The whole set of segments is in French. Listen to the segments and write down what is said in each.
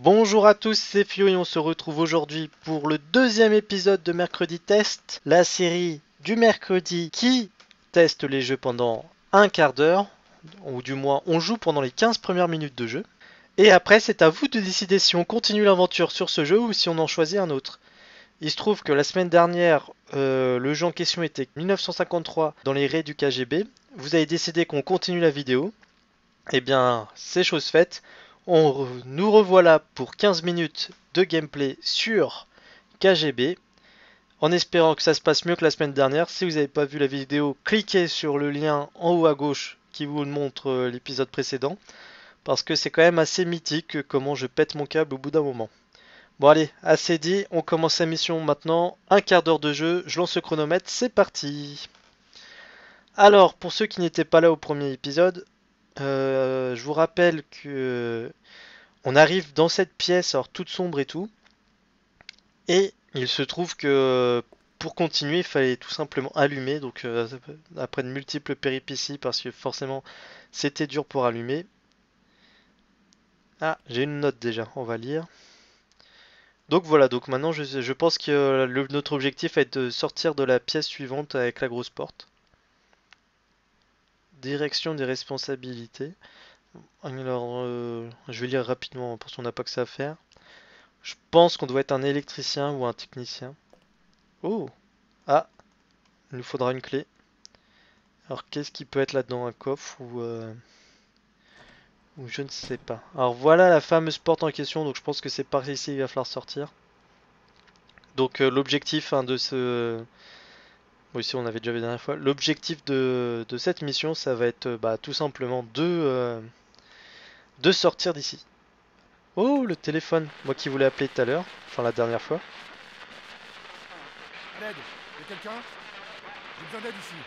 Bonjour à tous, c'est Fio et on se retrouve aujourd'hui pour le deuxième épisode de Mercredi Test, la série du mercredi qui teste les jeux pendant un quart d'heure, ou du moins on joue pendant les 15 premières minutes de jeu. Et après c'est à vous de décider si on continue l'aventure sur ce jeu ou si on en choisit un autre. Il se trouve que la semaine dernière, le jeu en question était 1953 dans les raids du KGB. Vous avez décidé qu'on continue la vidéo. Eh bien, c'est chose faite. Nous revoilà pour 15 minutes de gameplay sur KGB, en espérant que ça se passe mieux que la semaine dernière. Si vous n'avez pas vu la vidéo, cliquez sur le lien en haut à gauche qui vous montre l'épisode précédent, parce que c'est quand même assez mythique comment je pète mon câble au bout d'un moment. Bon allez, assez dit, on commence la mission maintenant. Un quart d'heure de jeu, je lance le chronomètre, c'est parti. Alors, pour ceux qui n'étaient pas là au premier épisode, je vous rappelle que on arrive dans cette pièce, alors toute sombre et tout, et il se trouve que pour continuer, il fallait tout simplement allumer, donc après de multiples péripéties, parce que forcément c'était dur pour allumer. Ah, j'ai une note déjà, on va lire. Donc voilà, donc maintenant je pense que notre objectif est de sortir de la pièce suivante avec la grosse porte. Direction des responsabilités. Alors, je vais lire rapidement parce qu'on n'a pas que ça à faire. Je pense qu'on doit être un électricien ou un technicien. Oh! Ah! Il nous faudra une clé. Alors qu'est-ce qui peut être là-dedans? Un coffre ou je ne sais pas. Alors voilà la fameuse porte en question, donc je pense que c'est par ici qu'il va falloir sortir. Donc l'objectif de ce... Bon, ici on avait déjà vu la dernière fois. L'objectif de cette mission, ça va être tout simplement de sortir d'ici. Oh, le téléphone! Moi qui voulais appeler tout à l'heure, enfin la dernière fois. À l'aide. Y'a quelqu'un? J'ai besoin d'aide ici.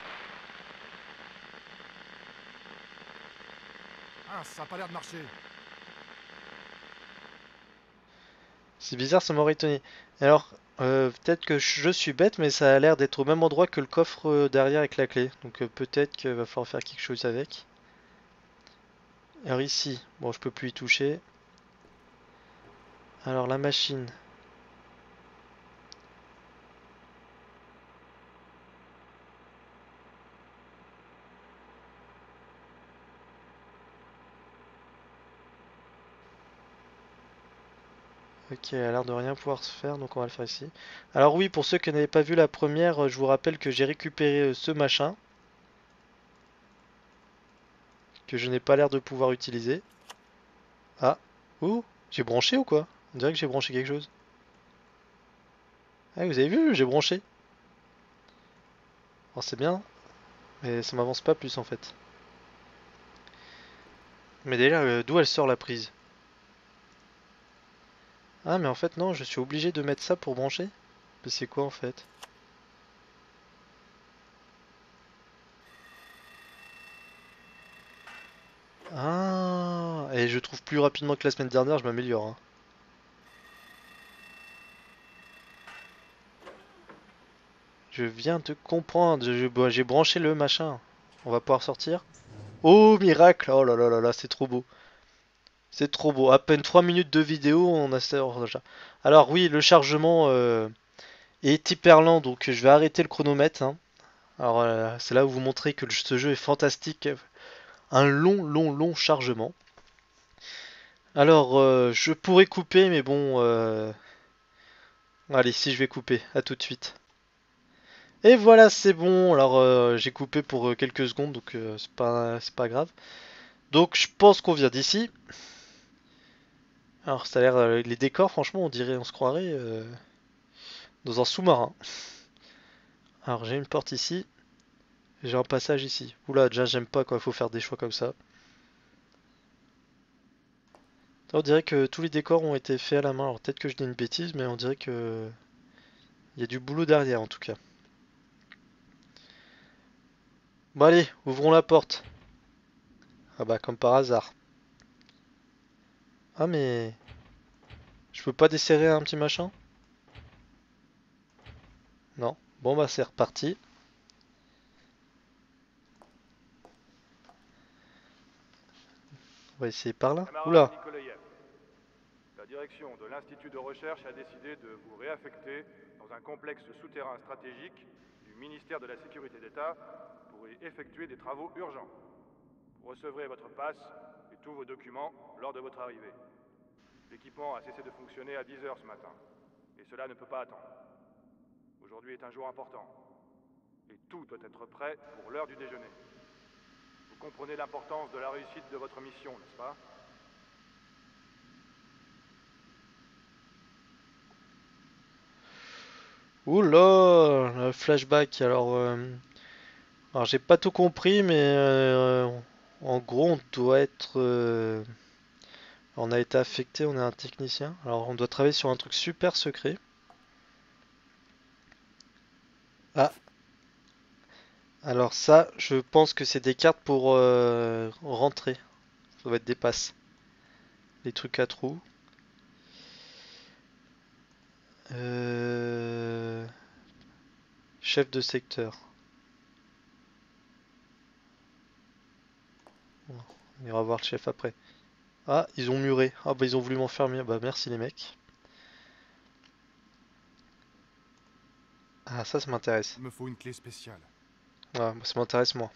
Ah, ça a pas l'air de marcher. C'est bizarre, ça m'aurait étonné. Alors, peut-être que je suis bête, mais ça a l'air d'être au même endroit que le coffre derrière avec la clé. Donc peut-être qu'il va falloir faire quelque chose avec. Alors ici, bon, je peux plus y toucher. Alors la machine. Ok, elle a l'air de rien pouvoir se faire, donc on va le faire ici. Alors oui, pour ceux qui n'avaient pas vu la première, je vous rappelle que j'ai récupéré ce machin, que je n'ai pas l'air de pouvoir utiliser. Ah, ouh, j'ai branché ou quoi? On dirait que j'ai branché quelque chose. Ah, vous avez vu, j'ai branché. Alors c'est bien, mais ça m'avance pas plus en fait. Mais déjà, d'où elle sort la prise? Ah, mais en fait, non, je suis obligé de mettre ça pour brancher. Mais c'est quoi en fait? Ah, et je trouve plus rapidement que la semaine dernière, je m'améliore, hein. Je viens de comprendre, j'ai branché le machin. On va pouvoir sortir. Oh, miracle! Oh là là là là, c'est trop beau. C'est trop beau. À peine 3 minutes de vidéo, on a ça déjà. Alors oui, le chargement est hyper lent, donc je vais arrêter le chronomètre, hein. Alors c'est là où vous montrez que ce jeu est fantastique. Un long chargement. Alors, je pourrais couper, mais bon, allez, si je vais couper, à tout de suite. Et voilà, c'est bon. Alors, j'ai coupé pour quelques secondes, donc c'est pas grave. Donc, je pense qu'on vient d'ici. Alors, ça a l'air, les décors, franchement, on se croirait dans un sous-marin. Alors, j'ai une porte ici, j'ai un passage ici. Oula, déjà, j'aime pas quand il faut faire des choix comme ça. On dirait que tous les décors ont été faits à la main. Alors, peut-être que je dis une bêtise, mais on dirait que il y a du boulot derrière, en tout cas. Bon, allez, ouvrons la porte. Ah bah, comme par hasard. Ah, mais je peux pas desserrer un petit machin? Non. Bon bah c'est reparti. On va essayer par là. Camarade Oula. Nikolaev, La direction de l'Institut de recherche a décidé de vous réaffecter dans un complexe souterrain stratégique du ministère de la Sécurité d'État pour y effectuer des travaux urgents. Vous recevrez votre passe et tous vos documents lors de votre arrivée. L'équipement a cessé de fonctionner à 10 heures ce matin, et cela ne peut pas attendre. Aujourd'hui est un jour important, et tout doit être prêt pour l'heure du déjeuner. Vous comprenez l'importance de la réussite de votre mission, n'est-ce pas? Oula, le flashback. Alors j'ai pas tout compris, mais en gros, on doit être, on a été affecté, on est un technicien. Alors on doit travailler sur un truc super secret. Ah, alors ça, je pense que c'est des cartes pour rentrer. Ça va être des passes. Les trucs à trous. Euh, Chef de secteur. Bon, on ira voir le chef après. Ah, ils ont muré. Ah bah ils ont voulu m'enfermer. Bah merci les mecs. Ah ça m'intéresse. Il me faut une clé spéciale. Ah, bah, ça m'intéresse moi.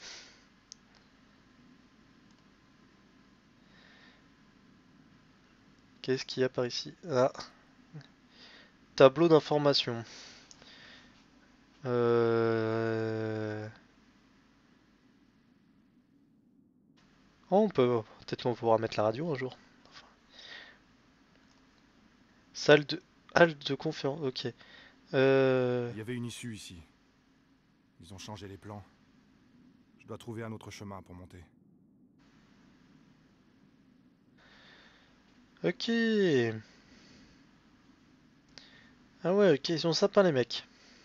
Qu'est-ce qu'il y a par ici? Ah, tableau d'information. Euh... Oh, on peut... Peut-être qu'on pourra mettre la radio un jour. Enfin, salle de... Halle de conférence, ok. Euh... Il y avait une issue ici. Ils ont changé les plans. Je dois trouver un autre chemin pour monter. Ok. Ah ouais, ok, ils sont sympas les mecs.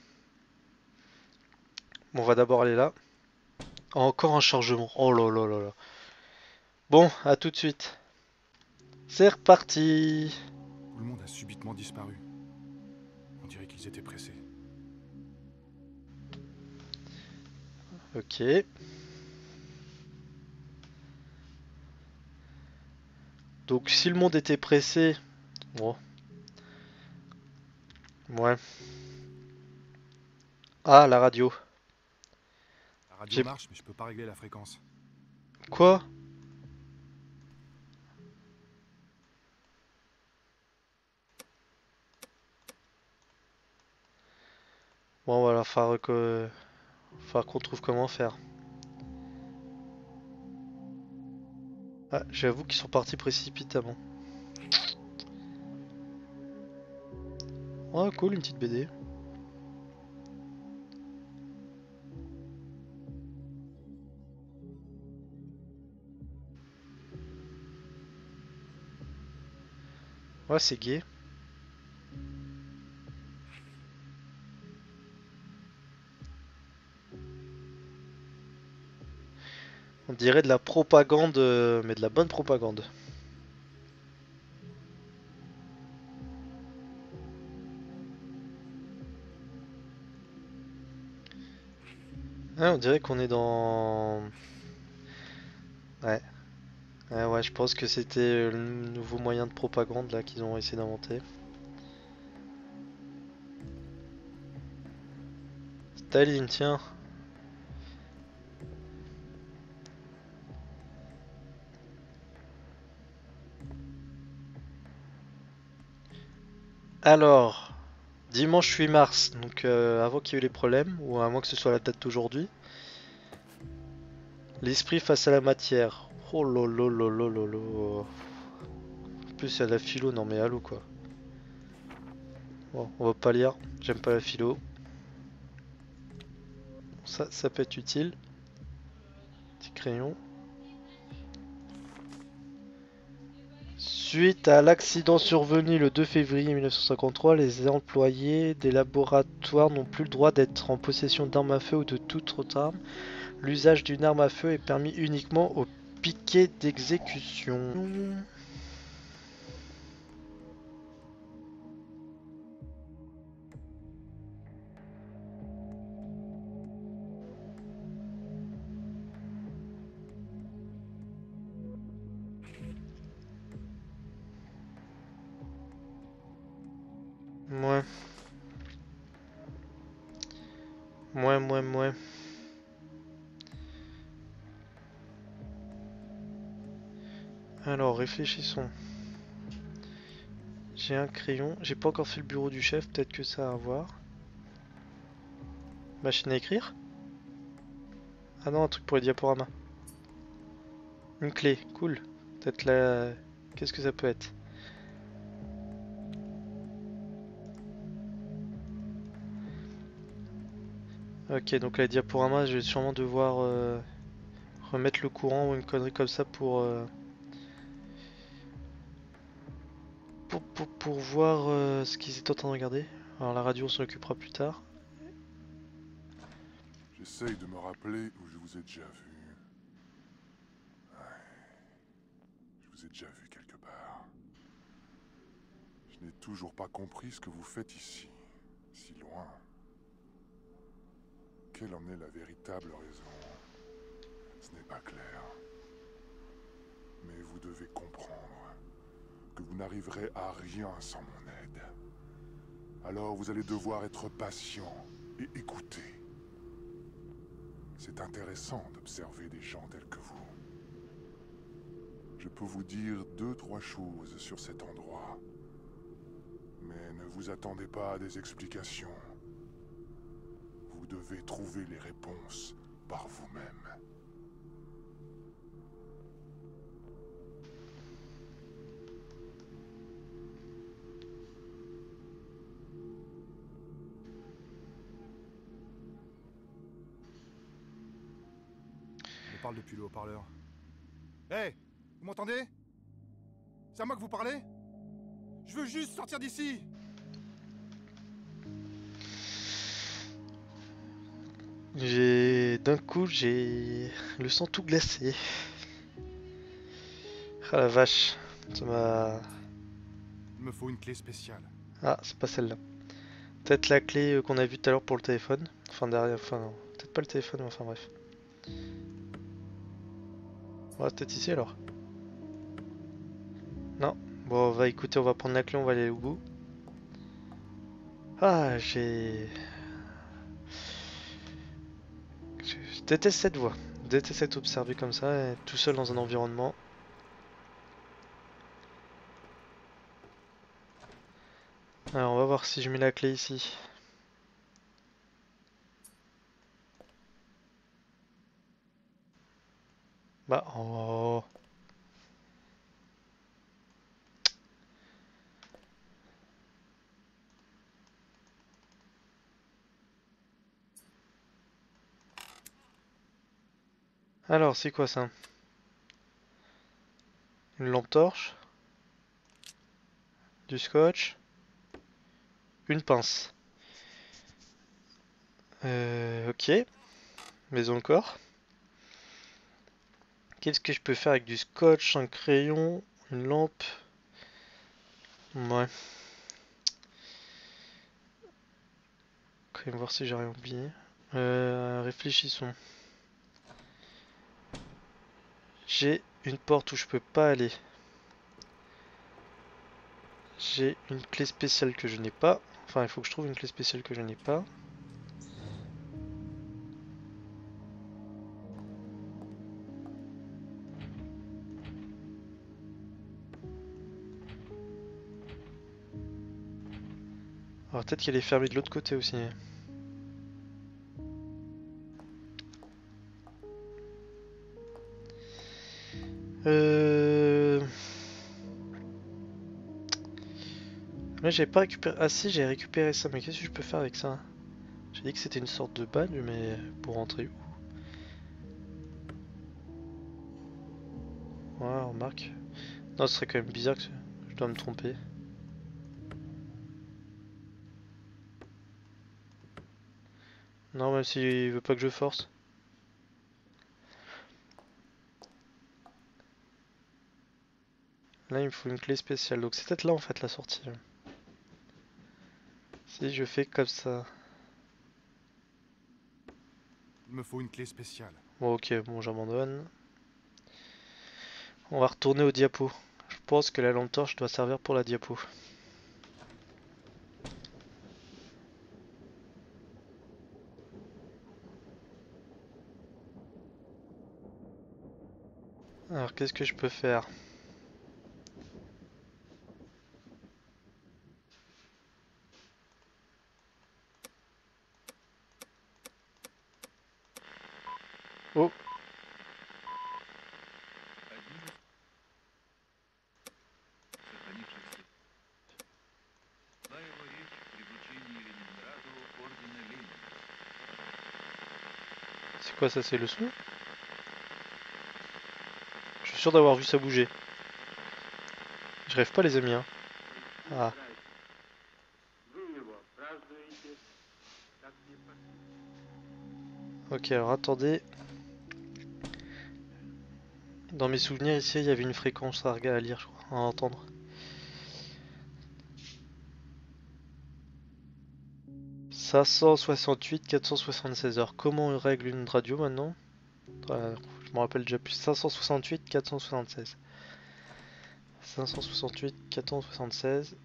Bon, on va d'abord aller là. Oh, encore un chargement. Oh là là là là. Bon, à tout de suite. C'est reparti. Tout le monde a subitement disparu. On dirait qu'ils étaient pressés. Ok. Donc si le monde était pressé... Bon, ouais. Ah, la radio. La radio J'ai... marche, mais je peux pas régler la fréquence. Quoi? Bon, voilà, falloir qu'on trouve comment faire. Ah, j'avoue qu'ils sont partis précipitamment. Oh, cool, une petite BD. Ouais, c'est gay. On dirait de la propagande, mais de la bonne propagande. Ah, on dirait qu'on est dans... Ouais. Ouais, je pense que c'était le nouveau moyen de propagande là qu'ils ont essayé d'inventer. Staline, tiens. Alors, dimanche 8 mars, donc avant qu'il y ait eu les problèmes, ou à moins que ce soit la date d'aujourd'hui. L'esprit face à la matière. Oh lolo. En plus, il y a de la philo, non mais allô quoi. Bon, on va pas lire, j'aime pas la philo. Ça peut être utile. Petit crayon. Suite à l'accident survenu le 2 février 1953, les employés des laboratoires n'ont plus le droit d'être en possession d'armes à feu ou de toute autre arme. L'usage d'une arme à feu est permis uniquement au piquet d'exécution. Ouais. Ouais. Alors, réfléchissons. J'ai un crayon. J'ai pas encore fait le bureau du chef. Peut-être que ça a à voir. Machine à écrire? Ah non, un truc pour les diaporamas. Une clé. Cool. Peut-être là... Qu'est-ce que ça peut être? Ok, donc la diaporama, je vais sûrement devoir remettre le courant ou une connerie comme ça pour voir ce qu'ils étaient en train de regarder. Alors la radio, on s'en occupera plus tard. J'essaye de me rappeler où je vous ai déjà vu. Je vous ai déjà vu quelque part. Je n'ai toujours pas compris ce que vous faites ici, si loin. Quelle en est la véritable raison? Ce n'est pas clair. Mais vous devez comprendre que vous n'arriverez à rien sans mon aide. Alors vous allez devoir être patient et écouter. C'est intéressant d'observer des gens tels que vous. Je peux vous dire 2-3 choses sur cet endroit. Mais ne vous attendez pas à des explications. Vous devez trouver les réponses par vous-même. Je parle depuis le haut-parleur. Hé, vous m'entendez? C'est à moi que vous parlez? Je veux juste sortir d'ici! D'un coup, j'ai le sang tout glacé. Ah la vache, ça m'a... Il me faut une clé spéciale. Ah, c'est pas celle-là. Peut-être la clé qu'on a vue tout à l'heure pour le téléphone. Enfin derrière, enfin peut-être pas le téléphone, mais enfin bref. Ouais, peut-être ici alors. Non. Bon, on va écouter, on va prendre la clé, on va aller au bout. Ah, je déteste cette voix. Je déteste être observé comme ça, tout seul dans un environnement. Alors, on va voir si je mets la clé ici. Bah, oh. Alors, c'est quoi ça? Une lampe torche, du scotch, une pince. Ok, maison le corps. Qu'est-ce que je peux faire avec du scotch, un crayon, une lampe? Ouais. Quand même voir si j'ai rien oublié. Réfléchissons. J'ai une porte où je peux pas aller. J'ai une clé spéciale que je n'ai pas. Enfin, il faut que je trouve une clé spéciale que je n'ai pas. Alors peut-être qu'elle est fermée de l'autre côté aussi. Euh... Là j'avais pas récupéré... Ah si, j'ai récupéré ça, mais qu'est-ce que je peux faire avec ça? J'ai dit que c'était une sorte de bagne, mais pour rentrer où? Ouais, remarque. Non, ce serait quand même bizarre que je dois me tromper. Non, même s'il veut pas que je force. Là, il me faut une clé spéciale. Donc c'est peut-être là en fait la sortie. Si je fais comme ça. Il me faut une clé spéciale. Bon, ok, bon, j'abandonne. On va retourner au diapo. Je pense que la lampe torche doit servir pour la diapo. Alors qu'est-ce que je peux faire? Oh, c'est quoi ça? C'est le son? Je suis sûr d'avoir vu ça bouger. Je rêve pas les amis, hein. Ah, ok, alors attendez. Dans mes souvenirs ici, il y avait une fréquence à lire, je crois, à entendre. « 568 476 heures. Comment on règle une radio maintenant? Je me rappelle déjà plus. 568 476. 568 476.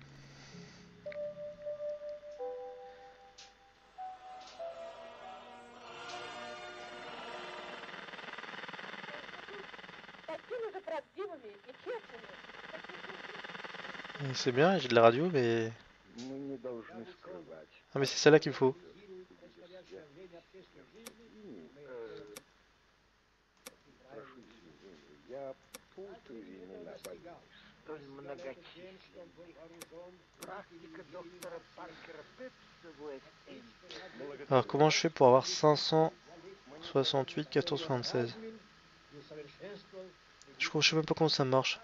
C'est bien, j'ai de la radio, mais... Ah mais c'est celle-là qu'il me faut. Alors comment je fais pour avoir 568 476? Je sais même pas comment ça marche.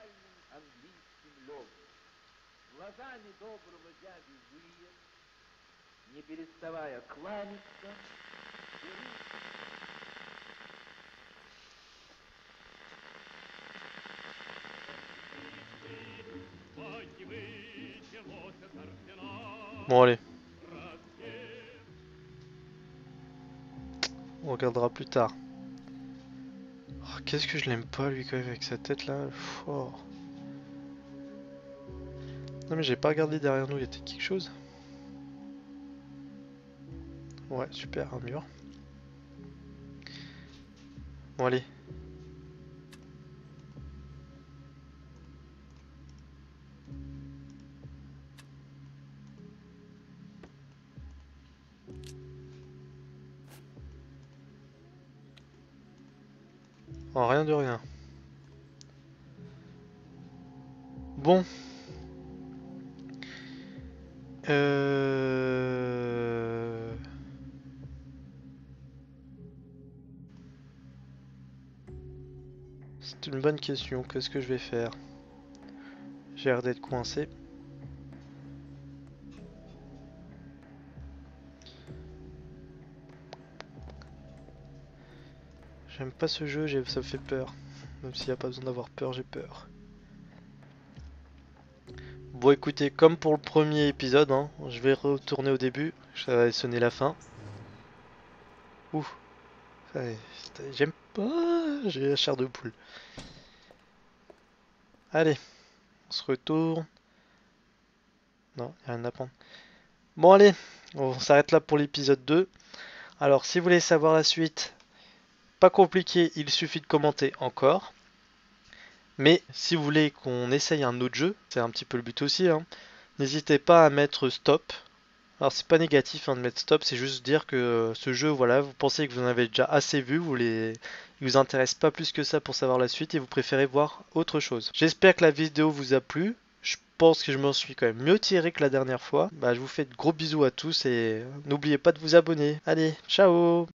Bon allez. On regardera plus tard. Oh, qu'est-ce que je l'aime pas lui quand même avec sa tête là. Oh. Non mais j'ai pas regardé derrière nous, il y était quelque chose. Ouais, super, un mur. Bon allez. Oh, rien de rien. Bon. C'est une bonne question. Qu'est-ce que je vais faire? J'ai l'air d'être coincé. J'aime pas ce jeu, ça me fait peur. Même s'il n'y a pas besoin d'avoir peur, j'ai peur. Bon écoutez, comme pour le premier épisode, hein, je vais retourner au début. Ça va sonner la fin. Ouh. J'aime pas. J'ai la chair de poule. Allez, on se retourne. Non, il n'y a rien à prendre. Bon allez, on s'arrête là pour l'épisode 2. Alors si vous voulez savoir la suite, pas compliqué, il suffit de commenter encore. Mais si vous voulez qu'on essaye un autre jeu, c'est un petit peu le but aussi, hein, n'hésitez pas à mettre stop. Alors c'est pas négatif hein, de mettre stop, c'est juste dire que ce jeu, voilà, vous pensez que vous en avez déjà assez vu, il vous intéresse pas plus que ça pour savoir la suite et vous préférez voir autre chose. J'espère que la vidéo vous a plu. Je pense que je m'en suis quand même mieux tiré que la dernière fois. Bah, je vous fais de gros bisous à tous et n'oubliez pas de vous abonner. Allez, ciao!